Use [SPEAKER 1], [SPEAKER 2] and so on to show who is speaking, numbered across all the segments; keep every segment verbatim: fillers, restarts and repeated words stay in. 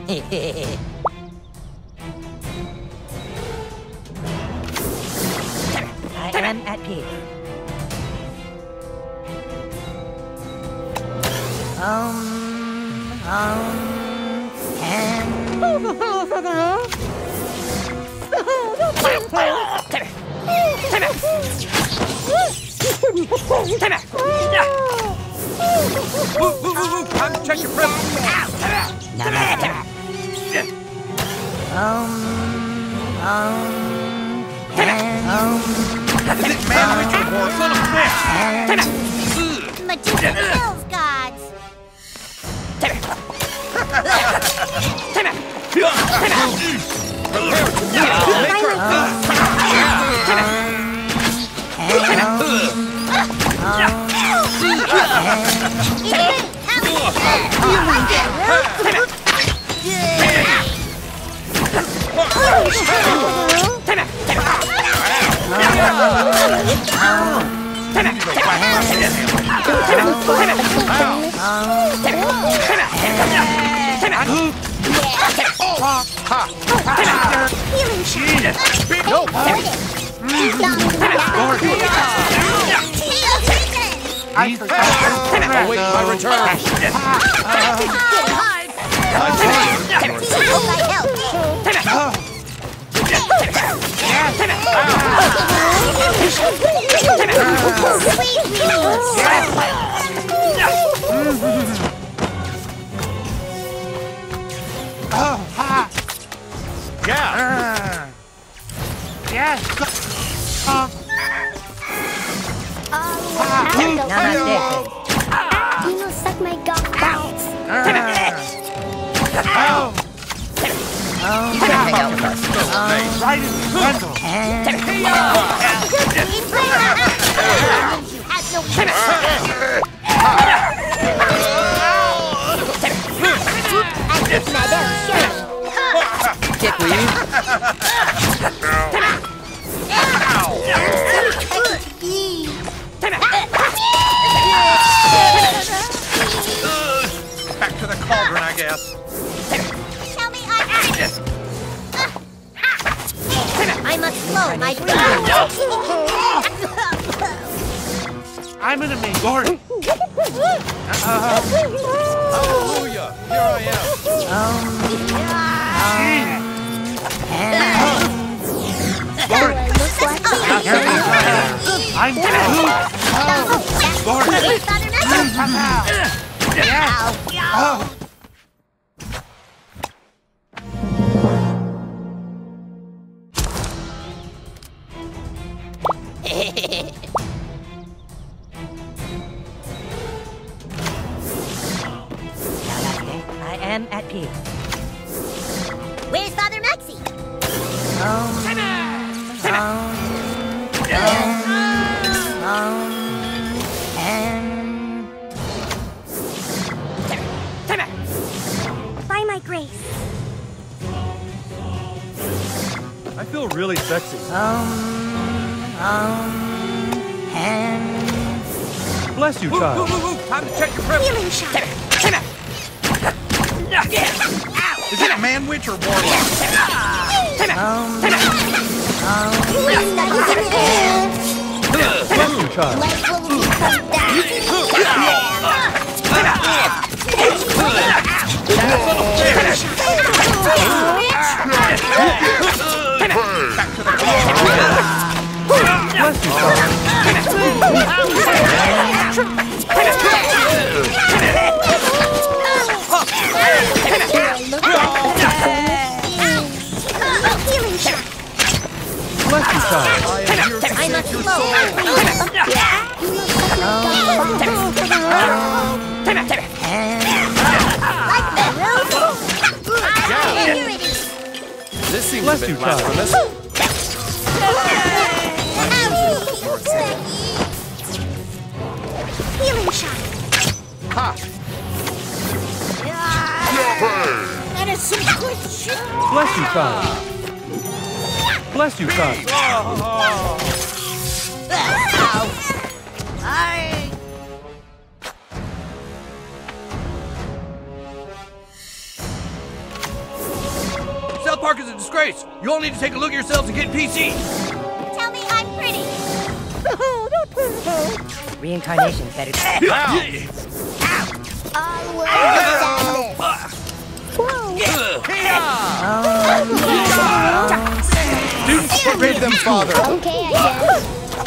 [SPEAKER 1] I am at peace. Um, um, and...
[SPEAKER 2] Time to check your privilege.
[SPEAKER 1] Um, um, and... Um,
[SPEAKER 2] Is it man-witch or more son of bitch?
[SPEAKER 3] Magician kills gods. Healing shot.
[SPEAKER 2] I await my return. Yeah.
[SPEAKER 4] Yes. Uh,
[SPEAKER 3] You know, suck my golf balls.
[SPEAKER 4] oh, right in the bundle.
[SPEAKER 3] You had no chance. I did my best, sure.
[SPEAKER 1] Dick
[SPEAKER 2] Back to the cauldron, I guess.
[SPEAKER 3] Tell me I I must slow my breathing.
[SPEAKER 4] I'm gonna make Gordon. Uh,
[SPEAKER 2] Hallelujah! Here I am.
[SPEAKER 4] Gordon.
[SPEAKER 3] Looks like
[SPEAKER 4] I'm Gordon. Yes. Oh.
[SPEAKER 1] I am at peace.
[SPEAKER 3] Where's Father Maxie?
[SPEAKER 1] Um, um, um, and...
[SPEAKER 3] By my grace.
[SPEAKER 2] I feel really sexy.
[SPEAKER 1] Um, um, and...
[SPEAKER 2] Bless you, child. Time to check your privilege.
[SPEAKER 3] Healing shot.
[SPEAKER 2] Is it man-witch or warlock?
[SPEAKER 1] Um, um,
[SPEAKER 2] Bless you, child.
[SPEAKER 3] Life will become
[SPEAKER 2] Bless you,
[SPEAKER 3] healing shot.
[SPEAKER 2] Bless you, child. I am here to
[SPEAKER 3] I
[SPEAKER 2] save
[SPEAKER 3] must
[SPEAKER 2] your
[SPEAKER 3] slow
[SPEAKER 2] soul.
[SPEAKER 3] my
[SPEAKER 2] This seems
[SPEAKER 4] Bless
[SPEAKER 2] a bit
[SPEAKER 4] you, child.
[SPEAKER 2] blasphemous.
[SPEAKER 3] Healing shot.
[SPEAKER 2] Ha!
[SPEAKER 3] That is some good shit.
[SPEAKER 4] Bless you, child. Bless you, child.
[SPEAKER 3] I...
[SPEAKER 2] park is a disgrace. You all need to take a look at yourselves and get P C.
[SPEAKER 3] Tell me I'm pretty.
[SPEAKER 1] Reincarnation better.
[SPEAKER 3] Always done this. Whoa.
[SPEAKER 2] Students, parade them, father.
[SPEAKER 3] Okay, I guess.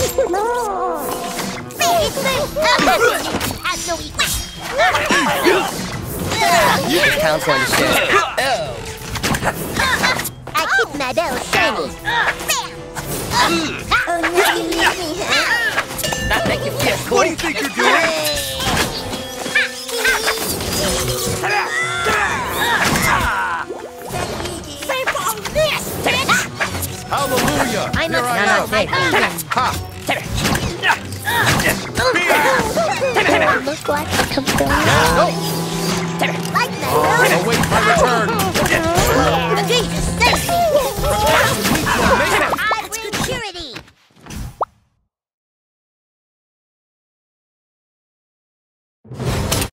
[SPEAKER 1] This town's going to shit.
[SPEAKER 3] I keep my bell shiny. Oh, no, you leave me, huh?
[SPEAKER 1] That make you feel cool?
[SPEAKER 2] What do you think you're doing? Hallelujah!
[SPEAKER 3] I must
[SPEAKER 2] Here I
[SPEAKER 3] know
[SPEAKER 2] am.
[SPEAKER 3] my demons.
[SPEAKER 2] Ha!
[SPEAKER 3] Look like a computer.
[SPEAKER 2] No!
[SPEAKER 3] Like that,
[SPEAKER 2] Await my return.